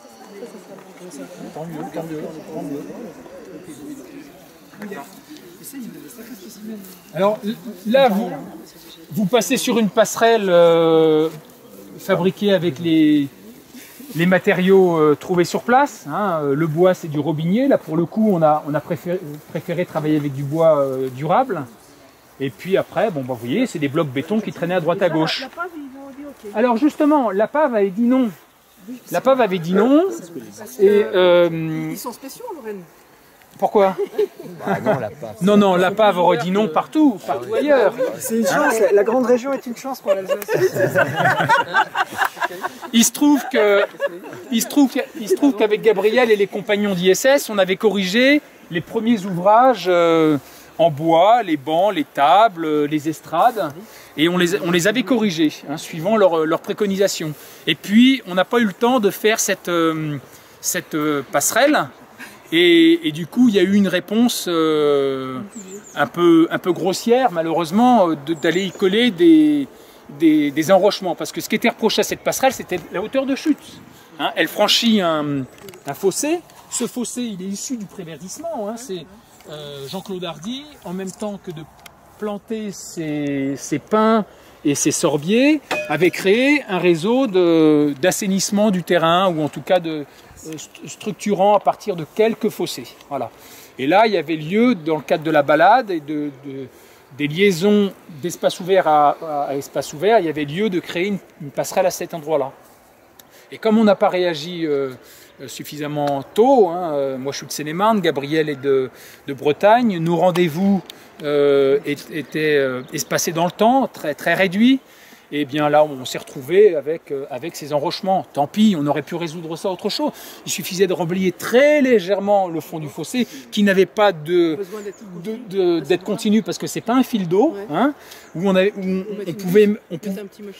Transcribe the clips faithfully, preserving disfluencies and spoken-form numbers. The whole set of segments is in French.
Tant mieux, tant mieux, tant mieux. Alors là, vous, vous passez sur une passerelle euh, fabriquée avec les, les matériaux euh, trouvés sur place. Hein. Le bois, c'est du robinier. Là, pour le coup, on a, on a préféré, préféré travailler avec du bois euh, durable. Et puis après, bon, bah, vous voyez, c'est des blocs béton qui traînaient à droite à gauche. Alors justement, la P A V avait dit non. La P A V avait dit non. Et, euh, ils sont spéciaux en Lorraine. Pourquoi? Bah non, la P A V. Non, non, la P A V aurait dit non partout, partout ailleurs. C'est une chance, la grande région est une chance pour l'Alsace. Il se trouve que, il se trouve, il se trouve qu'avec Gabriel et les compagnons d'I S S, on avait corrigé les premiers ouvrages euh, en bois, les bancs, les tables, les estrades, et on les, on les avait corrigés, hein, suivant leurs leur préconisations. Et puis, on n'a pas eu le temps de faire cette, euh, cette euh, passerelle. Et, et du coup, il y a eu une réponse euh, un, peu, un peu grossière, malheureusement, d'aller y coller des, des, des enrochements. Parce que ce qui était reproché à cette passerelle, c'était la hauteur de chute. Hein, elle franchit un, un fossé. Ce fossé, il est issu du préverdissement. Hein, c'est euh, Jean-Claude Hardy, en même temps que de planter ses, ses pins et ses sorbiers, avait créé un réseau d'assainissement du terrain, ou en tout cas de... structurant à partir de quelques fossés. Voilà. Et là, il y avait lieu, dans le cadre de la balade et de, de, des liaisons d'espace ouvert à, à, à espace ouvert, il y avait lieu de créer une, une passerelle à cet endroit-là. Et comme on n'a pas réagi euh, suffisamment tôt, hein, euh, moi je suis de Seine-et-Marne, Gabriel est de, de Bretagne, nos rendez-vous euh, étaient euh, espacés dans le temps, très, très réduits. Et bien là, on s'est retrouvé avec, euh, avec ces enrochements. Tant pis, on aurait pu résoudre ça autre chose. Il suffisait de reblayer très légèrement le fond du fossé, qui n'avait pas de d'être continu, parce que c'est pas un fil d'eau, ouais. Hein, où on, avait, où on, on, pouvait, on, pou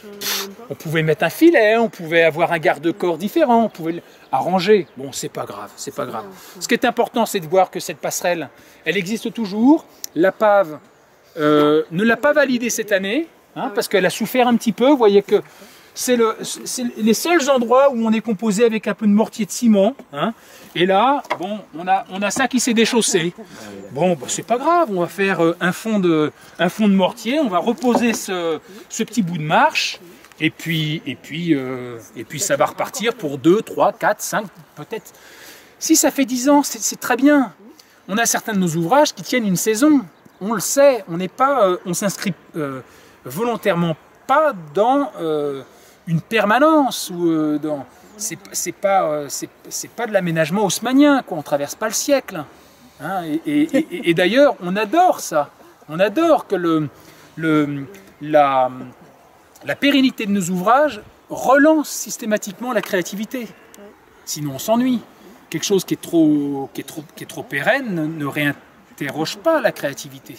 on pouvait mettre un filet, on pouvait avoir un garde-corps différent, on pouvait arranger. Bon, c'est pas grave, c'est pas grave. Ce qui est important, c'est de voir que cette passerelle, elle existe toujours. La P A V euh, ne l'a pas validée cette année. Hein, parce qu'elle a souffert un petit peu. Vous voyez que c'est le, les seuls endroits où on est composé avec un peu de mortier de ciment. Hein, et là, bon, on a, on a ça qui s'est déchaussé. Bon, bah, c'est pas grave, on va faire un fond de, un fond de mortier, on va reposer ce, ce petit bout de marche, et puis, et, puis, euh, et puis ça va repartir pour deux, trois, quatre, cinq, peut-être. Si ça fait dix ans, c'est très bien. On a certains de nos ouvrages qui tiennent une saison. On le sait, on n'est pas, euh, on s'inscrit euh, volontairement pas dans euh, une permanence ou euh, dans c'est c'est pas euh, c'est pas de l'aménagement haussmannien, quoi. On traverse pas le siècle, hein, et, et, et, et d'ailleurs on adore ça, on adore que le, le la la pérennité de nos ouvrages relance systématiquement la créativité, sinon on s'ennuie. Quelque chose qui est trop qui est trop qui est trop pérenne ne, ne réinterroge pas la créativité.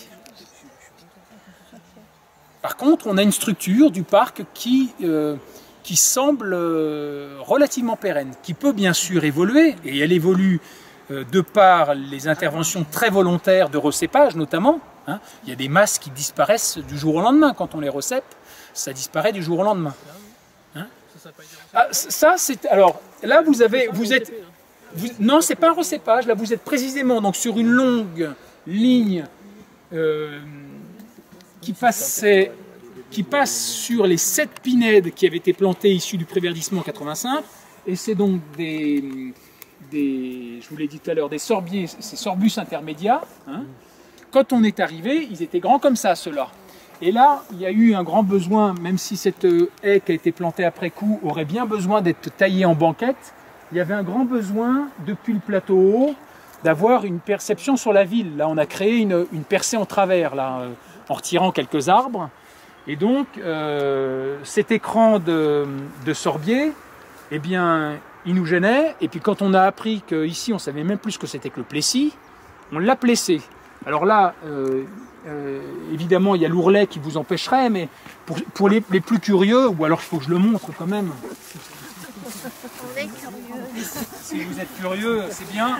Par contre, on a une structure du parc qui, euh, qui semble euh, relativement pérenne, qui peut bien sûr évoluer, et elle évolue euh, de par les interventions très volontaires de recépage notamment. Hein. Il y a des masses qui disparaissent du jour au lendemain. Quand on les recèpe, ça disparaît du jour au lendemain. Hein. Ah, ça, c'est... Alors, là, vous avez... Vous êtes, vous, non, c'est pas un recépage. Là, vous êtes précisément donc, sur une longue ligne... Euh, Qui, passait, qui passe sur les sept pinèdes qui avaient été plantées issues du préverdissement en quatre-vingt-cinq, et c'est donc des, des, je vous l'ai dit tout à l'heure, des sorbiers, ces sorbus intermédiaires. Hein. Quand on est arrivé, ils étaient grands comme ça, ceux-là. Et là, il y a eu un grand besoin, même si cette haie qui a été plantée après coup aurait bien besoin d'être taillée en banquette, il y avait un grand besoin, depuis le plateau haut, d'avoir une perception sur la ville. Là, on a créé une, une percée en travers, là, en retirant quelques arbres. Et donc, euh, cet écran de, de sorbier, eh bien, il nous gênait. Et puis, quand on a appris qu'ici, on ne savait même plus ce que c'était que le plessis, on l'a plessé. Alors là, euh, euh, évidemment, il y a l'ourlet qui vous empêcherait, mais pour, pour les, les plus curieux, ou alors il faut que je le montre quand même. On est curieux. Si vous êtes curieux, c'est bien.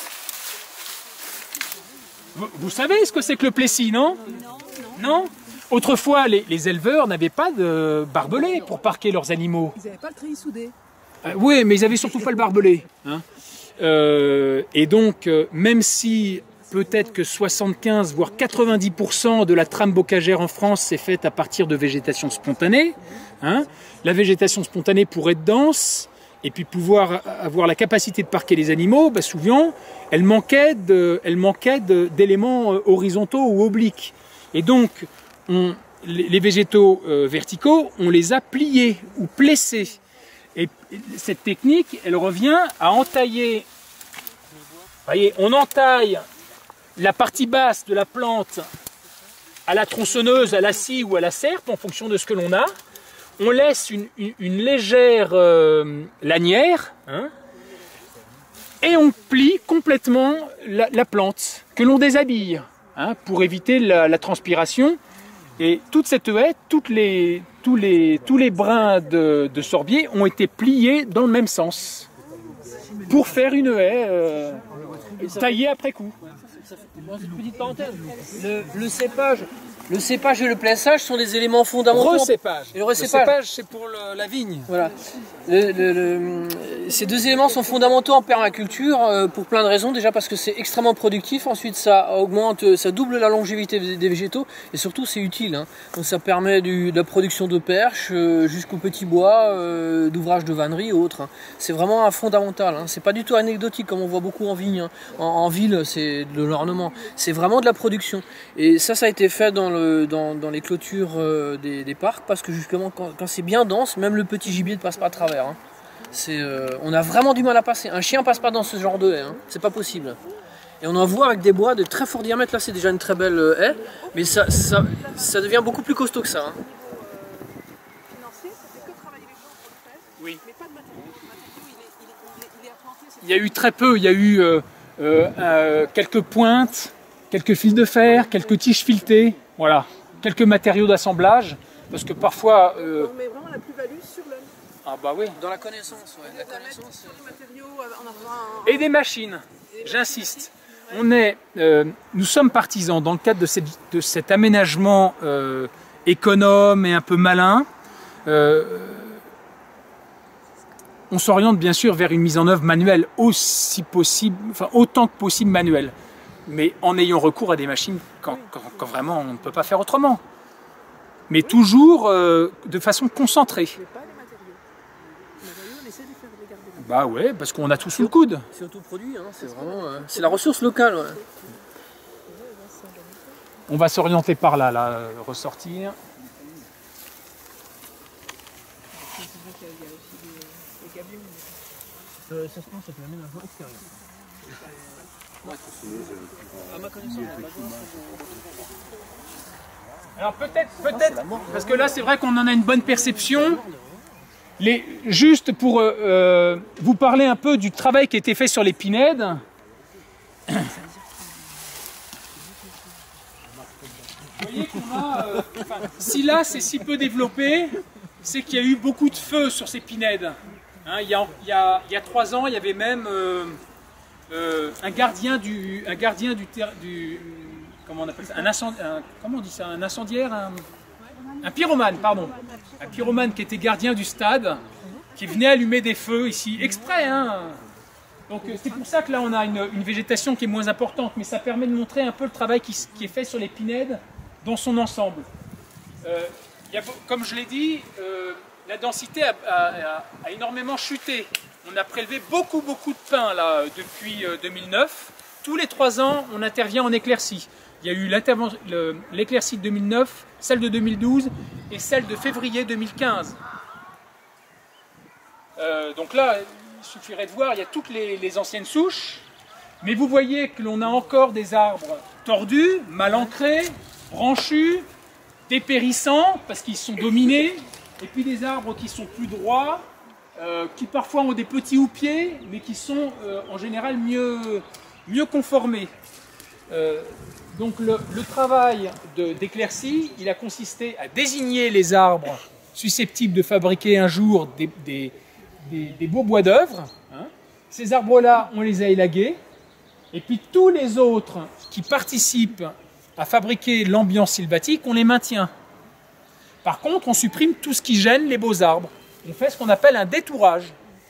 Vous, vous savez ce que c'est que le plessis, non? Non, non. Non? Autrefois, les, les éleveurs n'avaient pas de barbelés pour parquer leurs animaux. Ils n'avaient pas le treillis soudé. Euh, oui, mais ils n'avaient surtout pas le barbelé. Hein. Euh, et donc, euh, même si peut-être que soixante-quinze voire quatre-vingt-dix pour cent de la trame bocagère en France s'est faite à partir de végétation spontanée, hein, la végétation spontanée, pour être dense et puis pouvoir avoir la capacité de parquer les animaux, bah souvent, elle manquait de, elle manquait de, d'éléments horizontaux ou obliques. Et donc, on, les, les végétaux euh, verticaux, on les a pliés ou plessés. Et cette technique, elle revient à entailler. Vous voyez, on entaille la partie basse de la plante à la tronçonneuse, à la scie ou à la serpe, en fonction de ce que l'on a. On laisse une, une, une légère euh, lanière, hein, et on plie complètement la, la plante, que l'on déshabille, hein, pour éviter la, la transpiration. Et toute cette haie, toutes les, tous, les, tous les brins de, de sorbier ont été pliés dans le même sens, pour faire une haie euh, taillée après coup. Petite parenthèse, le, le cépage, le cépage et le plessage sont des éléments fondamentaux. Recépage. Et le recépage. Le cépage, c'est pour le, la vigne. Voilà. Le, le, le, ces deux éléments sont fondamentaux en permaculture euh, pour plein de raisons. Déjà parce que c'est extrêmement productif. Ensuite, ça augmente, ça double la longévité des végétaux. Et surtout, c'est utile. Hein. Donc, ça permet du, de la production de perches euh, jusqu'au petit bois, euh, d'ouvrages de vannerie et autres. Hein. C'est vraiment un fondamental. Hein. C'est pas du tout anecdotique comme on voit beaucoup en vigne. Hein. En, en ville, c'est de l'ornement. C'est vraiment de la production. Et ça, ça a été fait dans, le, dans, dans les clôtures euh, des, des parcs parce que justement, quand, quand c'est bien dense, même le petit gibier ne passe pas à travers. Hein. C'est, euh, on a vraiment du mal à passer. Un chien passe pas dans ce genre de haie, hein. C'est pas possible. Et on en voit avec des bois de très fort diamètre. Là, c'est déjà une très belle euh, haie, mais ça, ça, ça devient beaucoup plus costaud que ça. Hein. Oui. Il y a eu très peu. Il y a eu euh, euh, euh, quelques pointes, quelques fils de fer, quelques tiges filetées, voilà, quelques matériaux d'assemblage, parce que parfois. Euh, On met vraiment la plus-value sur l'homme. Ah bah oui. Dans la connaissance, ouais. La connaissance. Sur les matériaux, en avoir un... Et des machines, j'insiste. On est, euh, nous sommes partisans, dans le cadre de, cette, de cet aménagement euh, économe et un peu malin, euh, on s'oriente bien sûr vers une mise en œuvre manuelle, aussi possible, enfin autant que possible manuelle, mais en ayant recours à des machines quand, quand, quand vraiment on ne peut pas faire autrement. Mais toujours euh, de façon concentrée. Bah ouais, parce qu'on a tout sous le coude. C'est autoproduit, hein, c'est vraiment, euh, c'est la ressource locale. Ouais. On va s'orienter par là, là, euh, ressortir. Euh, ça se pense, ça fait l'aménagement extérieur. À ma connaissance, Alors peut-être, peut-être, parce que là c'est vrai qu'on en a une bonne perception. Les, juste pour euh, euh, vous parler un peu du travail qui a été fait sur les pinèdes. Vous voyez qu'on a, euh, enfin, si là c'est si peu développé, c'est qu'il y a eu beaucoup de feu sur ces pinèdes. Hein, il, y a, il, y a, il y a trois ans, il y avait même euh, euh, un gardien du, un gardien du, du comment on appelle ça, un, incend, un comment on dit ça, un incendiaire, un, un pyromane, pardon, un pyromane qui était gardien du stade, qui venait allumer des feux ici exprès. Hein. Donc c'est pour ça que là on a une, une végétation qui est moins importante, mais ça permet de montrer un peu le travail qui, qui est fait sur les pinèdes dans son ensemble. Euh, il y a, comme je l'ai dit, euh, la densité a, a, a énormément chuté. On a prélevé beaucoup beaucoup de pins là depuis deux mille neuf. Tous les trois ans, on intervient en éclaircie. Il y a eu l'éclaircie de deux mille neuf, celle de deux mille douze et celle de février deux mille quinze. Euh, donc là, il suffirait de voir, il y a toutes les, les anciennes souches, mais vous voyez que l'on a encore des arbres tordus, mal ancrés, branchus, dépérissants parce qu'ils sont dominés, et puis des arbres qui sont plus droits, euh, qui parfois ont des petits houppiers, mais qui sont euh, en général mieux, mieux conformés. Euh, donc le, le travail d'éclaircie, il a consisté à désigner les arbres susceptibles de fabriquer un jour des, des, des, des beaux bois d'œuvre. Hein. Ces arbres-là, on les a élagués, et puis tous les autres qui participent à fabriquer l'ambiance sylvatique, on les maintient. Par contre, on supprime tout ce qui gêne les beaux arbres. On fait ce qu'on appelle un détourage.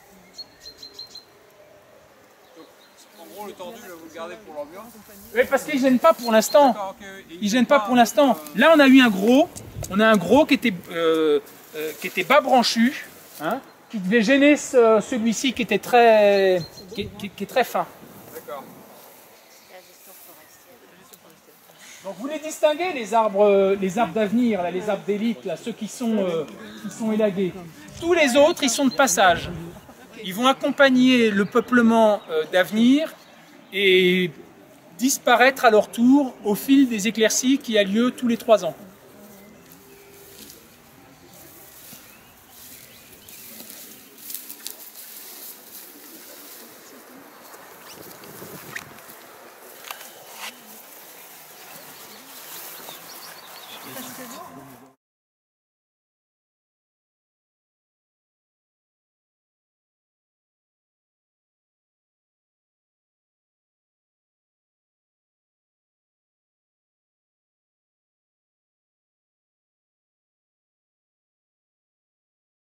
En gros, le tordu, là, vous le gardez pour l'ambiance. Oui, parce qu'il ne gêne pas pour l'instant. Il ne gêne pas pour l'instant. Là, on a eu un gros. On a un gros qui était, euh, euh, qui était bas branchu, hein, qui devait gêner ce, celui-ci qui était très, qui, qui, qui est très fin. D'accord. Donc vous les distinguez, les arbres, les arbres d'avenir, là, les arbres d'élite, là, ceux qui sont, euh, qui sont élagués. Tous les autres, ils sont de passage. Ils vont accompagner le peuplement euh, d'avenir et disparaître à leur tour au fil des éclaircies qui a lieu tous les trois ans.